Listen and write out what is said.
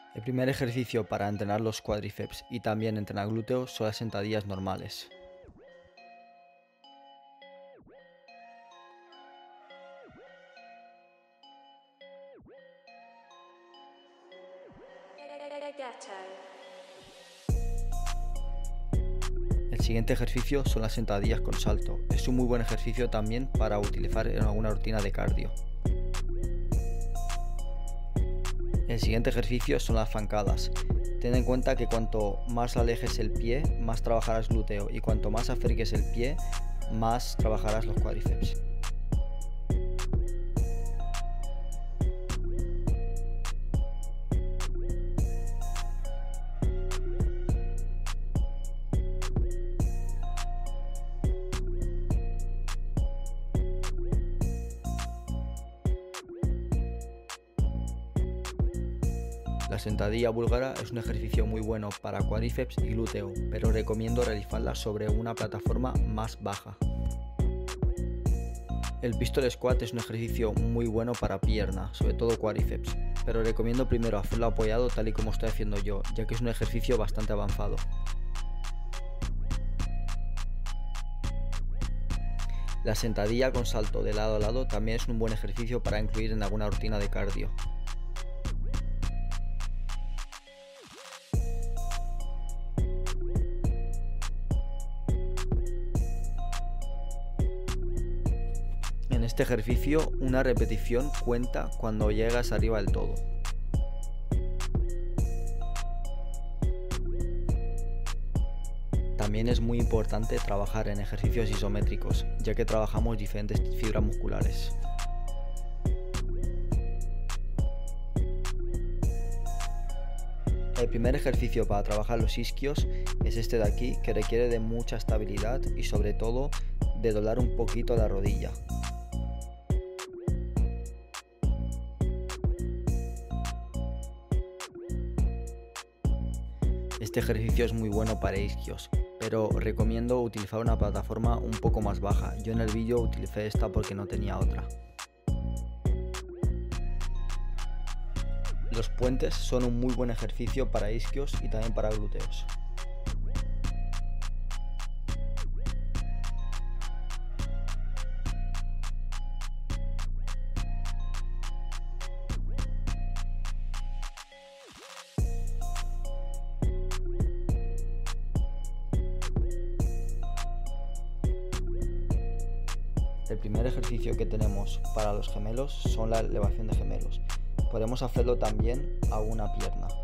El primer ejercicio para entrenar los cuádriceps y también entrenar glúteos son las sentadillas normales. El siguiente ejercicio son las sentadillas con salto. Es un muy buen ejercicio también para utilizar en alguna rutina de cardio. El siguiente ejercicio son las zancadas. Ten en cuenta que cuanto más alejes el pie, más trabajarás glúteo, y cuanto más acerques el pie, más trabajarás los cuádriceps. La sentadilla búlgara es un ejercicio muy bueno para cuádriceps y glúteo, pero recomiendo realizarla sobre una plataforma más baja. El pistol squat es un ejercicio muy bueno para pierna, sobre todo cuádriceps, pero recomiendo primero hacerlo apoyado tal y como estoy haciendo yo, ya que es un ejercicio bastante avanzado. La sentadilla con salto de lado a lado también es un buen ejercicio para incluir en alguna rutina de cardio. En este ejercicio, una repetición cuenta cuando llegas arriba del todo. También es muy importante trabajar en ejercicios isométricos, ya que trabajamos diferentes fibras musculares. El primer ejercicio para trabajar los isquios es este de aquí, que requiere de mucha estabilidad y sobre todo de doblar un poquito la rodilla. Este ejercicio es muy bueno para isquios, pero recomiendo utilizar una plataforma un poco más baja. Yo en el vídeo utilicé esta porque no tenía otra. Los puentes son un muy buen ejercicio para isquios y también para glúteos. El primer ejercicio que tenemos para los gemelos son la elevación de gemelos. Podemos hacerlo también a una pierna.